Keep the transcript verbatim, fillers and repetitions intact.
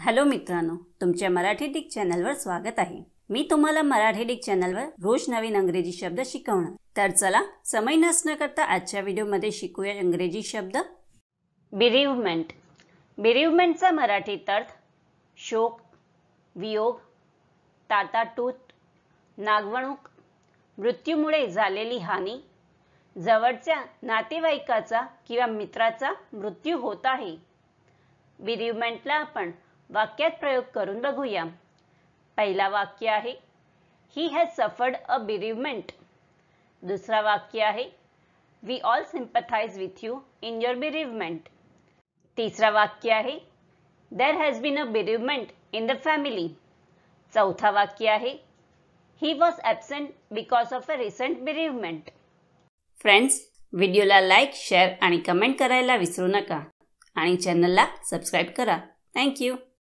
Hello मित्रांनो, तुमच्या Marathi Dick चॅनलवर स्वागत आहे। मी तुम्हाला मराठी डिक चॅनलवर रोज नवीन इंग्रजी शब्द शिकवणार। तर चला समय नष्ट न करता आजच्या व्हिडिओमध्ये शिकूया इंग्रजी शब्द। बेरीवमेंट। बेरीवमेंटचा मराठीत अर्थ शोक, वियोग, ताटातूट, नागवणूक, मृत्यूमुळे झालेली हानी, जवळच्या नातेवाईकाचा किंवा मित्राचा मृत्यू होत आहे। बेरीवमेंटला आपण वाक्यात प्रयोग करून बघूया। पहिला वाक्य आहे ही हॅज सफर्ड अ बेरीवमेंट। दुसरा वाक्य आहे we all sympathise with you in your bereavement. तिसरा वाक्य आहे there has been a bereavement in the family. चौथा वाक्य आहे he was absent because of a recent bereavement. Friends, व्हिडिओला लाईक, शेअर आणि कमेंट करायला विसरू नका आणि चॅनलला सबस्क्राईब करा। Thank you.